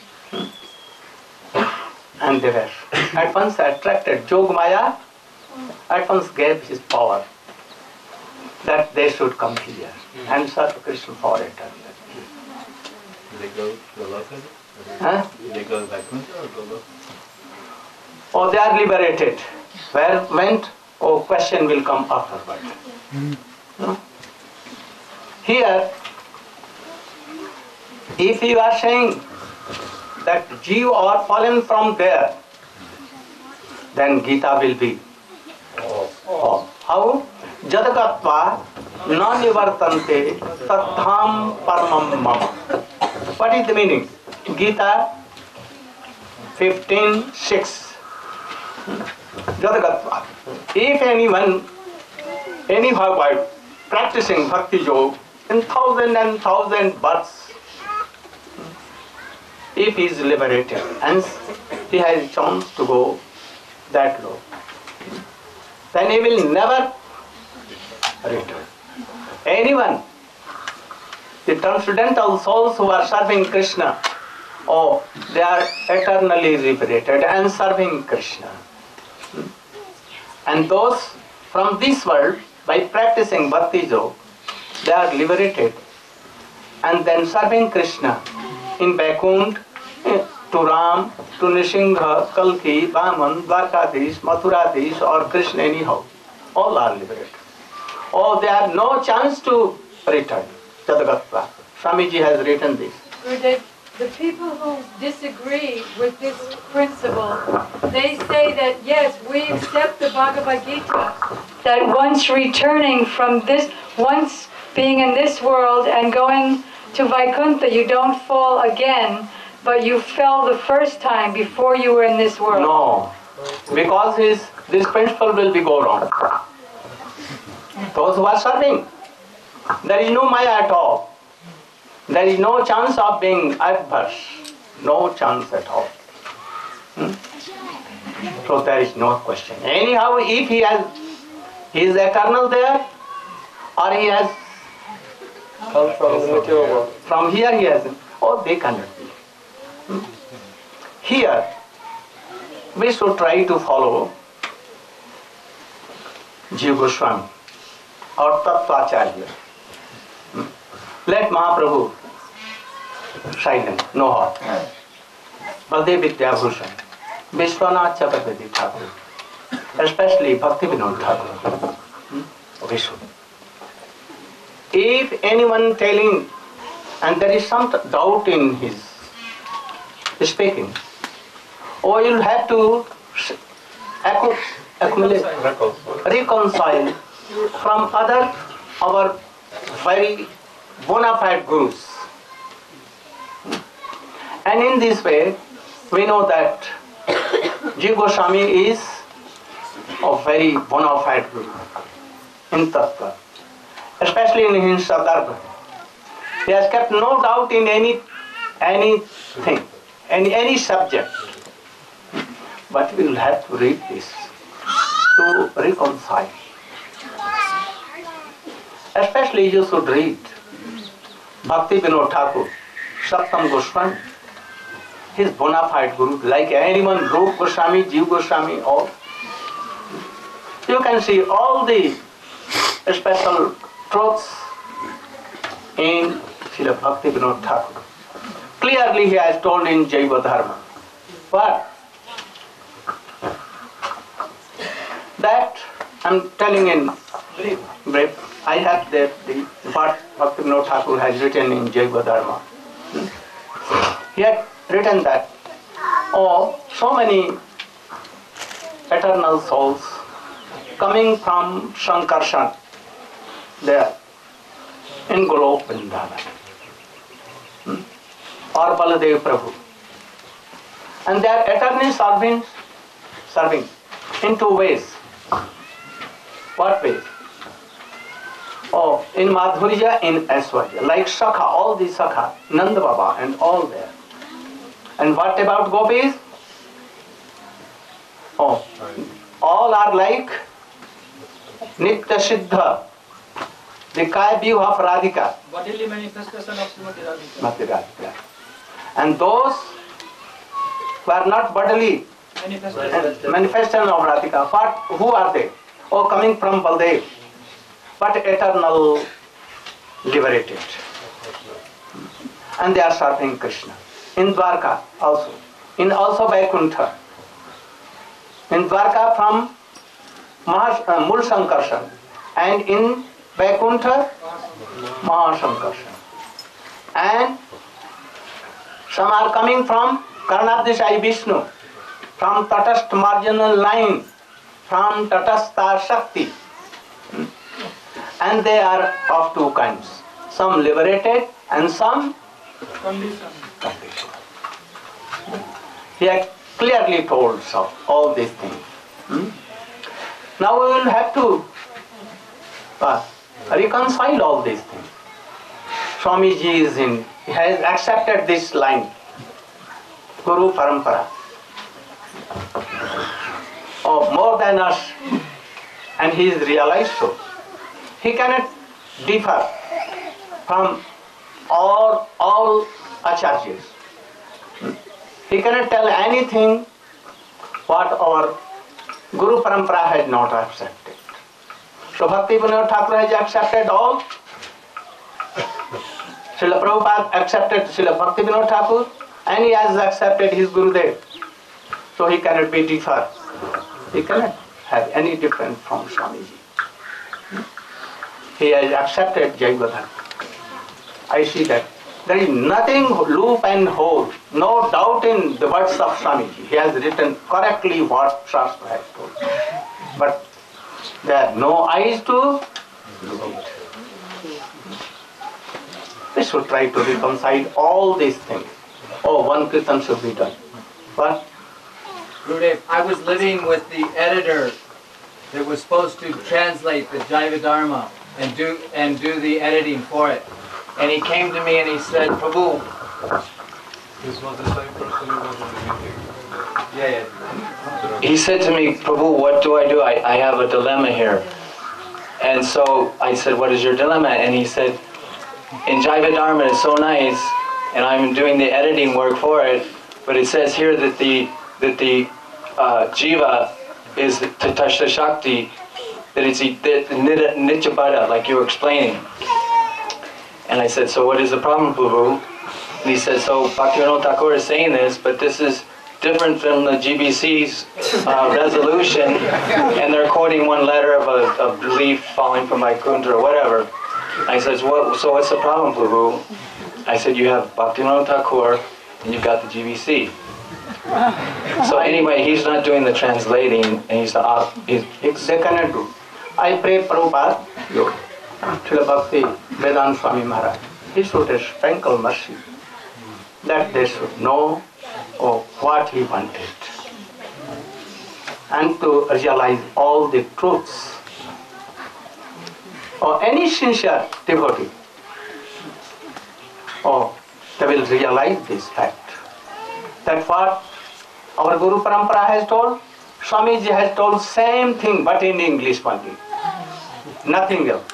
[SPEAKER 1] and they were at once attracted. Jogmaya at once gave his power that they should come here and serve Krishna for eternity.
[SPEAKER 4] They go to Loka?
[SPEAKER 1] Huh?
[SPEAKER 4] They go back or go
[SPEAKER 1] Oh, they are liberated. Where went? Oh, question will come afterward. No? Here, if you are saying that Jeev are fallen from there, then Gita will be. Oh. How? Jadagatva na nivartante tatham paramam mama. What is the meaning? Gita fifteen six. Jadagatva. If anyone, anyhow by practicing bhakti yoga in thousand and thousand births, if he is liberated and he has a chance to go that low, then he will never return. Anyone, the transcendental souls who are serving Krishna, oh, they are eternally liberated and serving Krishna. And those from this world, by practicing bhakti yoga, they are liberated and then serving Krishna in Vaikuntha, to Ram, to Nrsimha, Kalki, Vaman, Dwarkadish, Mathuradish, or Krishna anyhow. All are liberated. Oh, they have no chance to return. Jadagatva. Swamiji has written this.
[SPEAKER 5] Gurudev, the people who disagree with this principle, they say that yes, we accept the Bhagavad Gita, that once returning from this, once being in this world and going to Vaikuntha, you don't fall again, but you fell the first time before you were in this world.
[SPEAKER 1] No, because his, this principle will be go wrong. Those who are serving, there is no Maya at all. There is no chance of being adverse. No chance at all. Hmm? So there is no question. Anyhow, if he has, he is eternal there, or he has
[SPEAKER 2] Come from the material world.
[SPEAKER 1] from here he has, oh, they cannot be. Hmm? Here, we should try to follow Jiva Goswami or Tattvacharya. Hmm? Let Mahaprabhu silent, no heart. Baldev Vidyabhushan, Vishwanath Chakravarti Thakur, especially Bhakti Vinod Thakur. Hmm? We should. If anyone telling, and there is some doubt in his speaking, or you'll have to accumulate, reconcile from other our very bona fide gurus. And in this way, we know that Jiva Goswami is a very bona fide guru in Tattva, especially in his Sadharma. He has kept no doubt in any anything, any, any subject. But we will have to read this to reconcile. Especially you should read Bhakti Vinod Thakur, Sattam Goswami, his bona fide guru, like anyone, Rup Goswami, Jiva Goswami, all. You can see all the special truths in Srila Bhakti Vinod Thakur. Clearly he has told in Jaiva Dharma. What? That I'm telling in brief. I have that the what Bhakti Vinod Thakur has written in Jaiva Dharma. He had written that, oh, so many eternal souls coming from Sankarshan there in Golok Vrindavan, hmm? or Baladev Prabhu. And they are eternally serving, serving in two ways. What ways? Oh, in Madhurya, in Aishwarya, like Sakha, all these Sakha, Nanda Baba and all there. And what about gopis? Oh, all are like Nitya Siddha, the Kaya view of Radhika.
[SPEAKER 3] Bodily manifestation of Srimati Radhika.
[SPEAKER 1] Srimati Radhika. And those who are not bodily
[SPEAKER 3] Manifestation.
[SPEAKER 1] manifestation of Radhika, what, who are they? Oh, coming from Baldev, but eternal liberated. And they are serving Krishna. In Dwarka also. In also Vaikuntha. In Dwarka from Maha, uh, Mul Sankarshan. And in Vaikuntha, Mahasankarshan. And some are coming from Karnadeshai Vishnu, from Tatast marginal line, from Tatastha Shakti. And they are of two kinds. Some liberated and some
[SPEAKER 3] Condition.
[SPEAKER 1] conditioned. He had clearly told so, all these things. Hmm? Now we will have to uh, reconcile all these things. Swamiji is in, he has accepted this line, Guru Parampara. Oh, more than us, and he is realized so. He cannot differ from all, all acharyas. He cannot tell anything what our Guru Parampara has not accepted. So Bhakti Vinod Thakur has accepted all. Srila Prabhupada accepted Srila Bhakti Vinod Thakur, and he has accepted his Gurudev. So he cannot be different. He cannot have any different from Swamiji. He has accepted Jaiva Dharma. I see that there is nothing loop and hole, no doubt in the words of Swamiji. He has written correctly what Shastra has told. But there are no eyes to look it. We should try to reconcile all these things. Oh, one kirtan should be done. What?
[SPEAKER 6] Gurudev, I was living with the editor that was supposed to translate the Jaiva Dharma and do and do the editing for it. And he came to me and he said, Prabhu.
[SPEAKER 4] This was the same person who was in the meeting.
[SPEAKER 6] Yeah, yeah. He said to me, Prabhu, what do I do? I, I have a dilemma here. And so I said, what is your dilemma? And he said, in Jaiva Dharma is so nice, and I'm doing the editing work for it, but it says here that the that the uh, jiva is to touch the Shakti, that it's the Nitya Bada, like you were explaining. And I said, so what is the problem, Prabhu? And he said, so Bhaktivinoda Thakur is saying this, but this is different from the G B C's uh, resolution, and they're quoting one letter of a, a leaf falling from Vaikuntha or whatever. I said, what, so what's the problem, Prabhu? I said, you have Bhaktivinoda Thakur, and you've got the G B C. So anyway, he's not doing the translating, and he's the op- he's,
[SPEAKER 1] If they cannot do. I pray Prabhupada, you, Srila Bhakti Vedanta Swami Maharaj, he should sprinkle mercy, that they should know oh, what he wanted, and to realize all the truths. Or any sincere devotee, oh, they will realize this fact. That what our Guru Parampara has told, Swamiji has told same thing but in English only. Nothing else.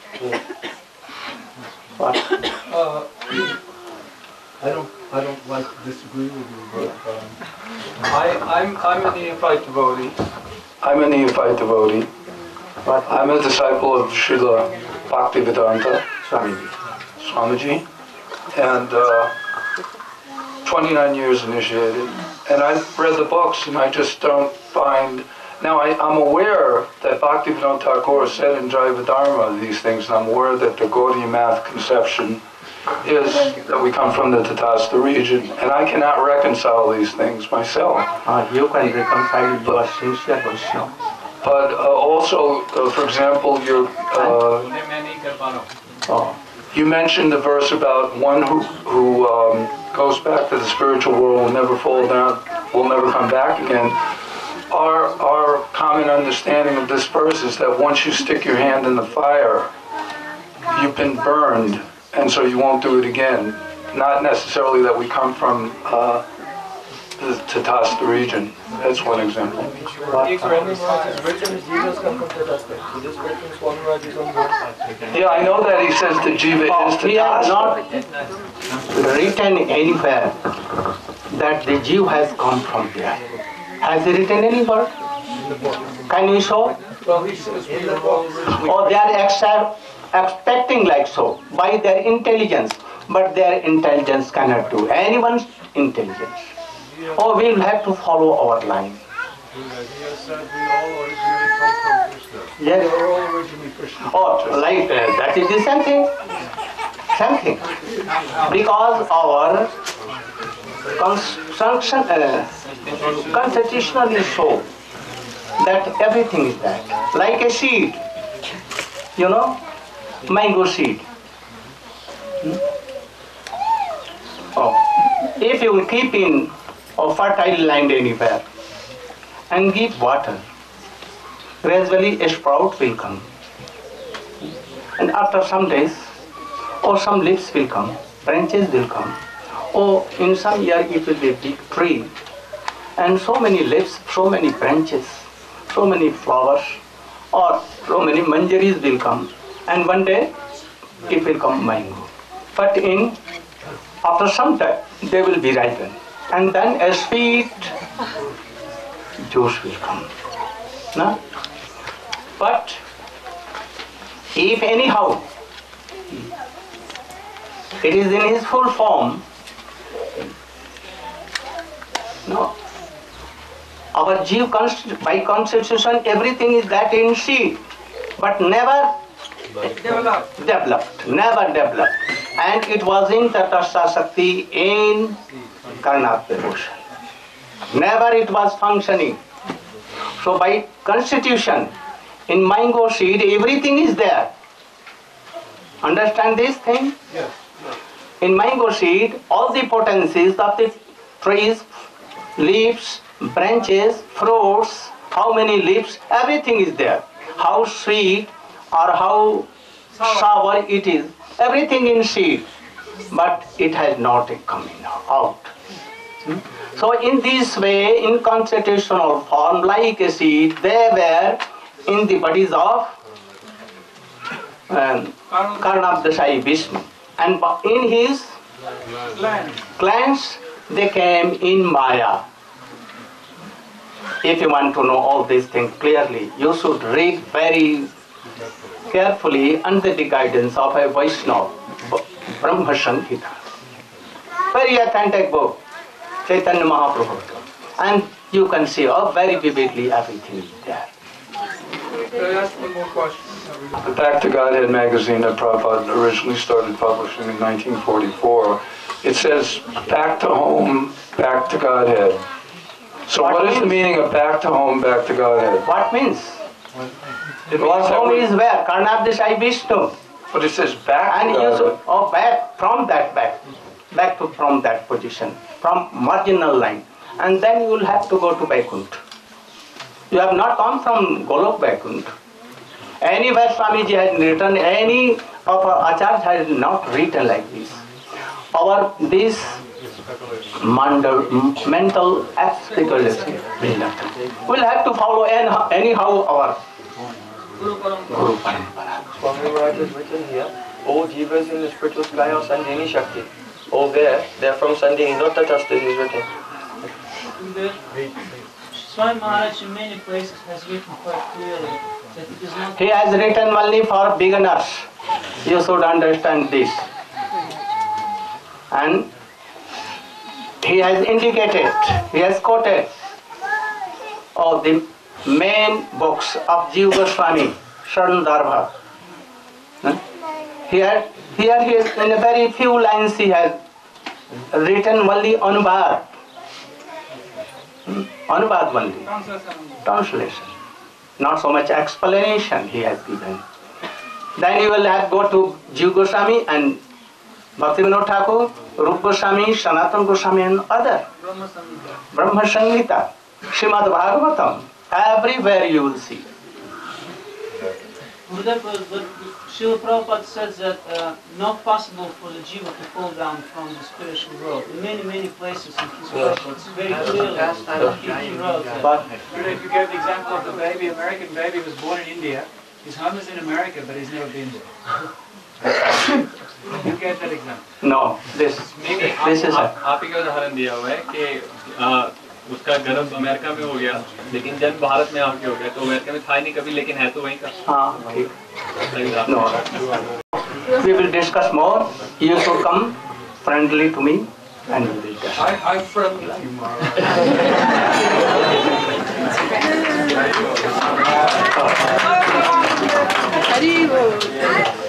[SPEAKER 1] What?
[SPEAKER 8] Uh, I don't, I don't like to disagree with you, but um, I, I'm, I'm a neophyte devotee. I'm a neophyte devotee.
[SPEAKER 1] What?
[SPEAKER 8] I'm a disciple of Srila Bhaktivedanta
[SPEAKER 1] Swamiji.
[SPEAKER 8] Swamiji. and uh, twenty-nine years initiated. And I've read the books, and I just don't find. Now I, I'm aware that Bhaktivinoda Thakur said in Jivadharma these things, and I'm aware that the Gaudiya math conception is that we come from the Tatastha region, and I cannot reconcile these things myself.
[SPEAKER 1] Uh, you can reconcile your sincere Vaishnava.
[SPEAKER 8] But uh, also, uh, for example, your, uh,
[SPEAKER 1] Oh.
[SPEAKER 8] you mentioned the verse about one who, who um, goes back to the spiritual world will never fall down, will never come back again. Our, our common understanding of this verse is that once you stick your hand in the fire, you've been burned, and so you won't do it again. Not necessarily that we come from uh, the Tatastha region. That's one example. Yeah, I know that he says the Jiva
[SPEAKER 1] Oh,
[SPEAKER 8] is
[SPEAKER 1] he has
[SPEAKER 8] Tatastha.
[SPEAKER 1] not written anywhere that the Jew has come from there. Has he written anywhere? Can you show?
[SPEAKER 8] Well, he says we are all originally.
[SPEAKER 1] Or they are accept, expecting like so by their intelligence, but their intelligence cannot do anyone's intelligence. Or we will have to follow our line.
[SPEAKER 4] He has said we all originally come from Krishna.
[SPEAKER 1] Yes.
[SPEAKER 8] We are all originally Krishna.
[SPEAKER 1] Oh, like uh, that is the same thing. Same thing. Because our construction, uh, constitution is so that everything is that. Like a seed, you know, mango seed. Hmm? Oh, if you will keep in a fertile land anywhere and give water, gradually a sprout will come. And after some days, or some leaves will come, branches will come, or in some year it will be a big tree. And so many leaves, so many branches, so many flowers, or so many manjaris will come. And one day it will come mango. But in after some time they will be ripened. And then a sweet juice will come. No? But if anyhow it is in his full form, no. Our Jeev const- by constitution everything is that in seed, but never
[SPEAKER 3] Develop.
[SPEAKER 1] developed, never developed. And it was in Tatastha Shakti in Karnataka devotion. Never it was functioning. So by constitution, in mango seed, everything is there. Understand this thing?
[SPEAKER 8] Yes.
[SPEAKER 1] In mango seed, all the potencies of the trees, leaves, branches, fruits, how many leaves, everything is there. How sweet or how sour it is, everything in seed, but it has not come out. Hmm? So in this way, in constitutional form, like a seed, they were in the bodies of um, Karnabdashai Vishnu. And in his
[SPEAKER 3] Land.
[SPEAKER 1] clans, they came in Maya. If you want to know all these things clearly, you should read very carefully under the guidance of a Vaishnava, Brahma Samhita. Very authentic book, Chaitanya Mahaprabhu. And you can see oh, very vividly everything is there.
[SPEAKER 3] Can I ask one more question?
[SPEAKER 8] The Back to Godhead magazine that Prabhupada originally started publishing in nineteen forty-four, it says back to home, back to Godhead. So
[SPEAKER 1] What
[SPEAKER 8] what is the
[SPEAKER 1] means?
[SPEAKER 8] meaning of back to home, back to Godhead?
[SPEAKER 1] What means?
[SPEAKER 8] It
[SPEAKER 1] Our
[SPEAKER 8] means that
[SPEAKER 1] home
[SPEAKER 8] we-
[SPEAKER 1] is where? Karnabdashai Vishnu.
[SPEAKER 8] But it says back to
[SPEAKER 1] And you should,
[SPEAKER 8] Godhead.
[SPEAKER 1] oh, back from that back, back to from that position, from marginal line. And then you will have to go to Vaikuntha. You have not come from Golok Vaikuntha. Anywhere Swamiji has written, any of our acharyas has not written like this. Our, this mandal, mental spirituality will not. We'll have to follow anyhow, anyhow our
[SPEAKER 3] Guru Parampara.
[SPEAKER 1] Guru Parampara.
[SPEAKER 2] Swami Maharaj has written here, all jivas in the spiritual sky are Sandhini Shakti. All there, they're from Sandhini, not Tatastha, he's written.
[SPEAKER 3] The Swami Maharaj in many places has written quite clearly that it is not
[SPEAKER 1] He has written only for beginners. You should understand this. And he has indicated, he has quoted all the main books of Jiva Goswami, Sharandarbha. Here, here he is, in a very few lines he has written only Anubad. Anubad only. Translation. Not so much explanation he has given. Then you will have go to Jiva Goswami and Bhaktivinoda Thakur, Rupa Goswami, Sanatana Goswami and other. Brahma Samhita, Srimad Bhagavatam. Everywhere you will see.
[SPEAKER 3] But Srila Prabhupada says that uh, not possible for the jiva to fall down from the spiritual world. In many, many places in his Prabhupada, it's very clearly he wrote that.
[SPEAKER 1] But
[SPEAKER 4] If you give the example of the baby, American baby was born in India, his home is in America, but he's never been there. You get that example?
[SPEAKER 1] no, this, this is a,
[SPEAKER 9] आप ही का उदाहरण दिया हुआ है कि उसका गर्भ America में हो गया लेकिन जन्म भारत में आके हो गया तो अमेरिका में था ही नहीं कभी लेकिन है तो वहीं का
[SPEAKER 1] हाँ ठीक. No. We will discuss more. You should come friendly to me and we will discuss.
[SPEAKER 4] I, I'm friendly to you, Maharaj.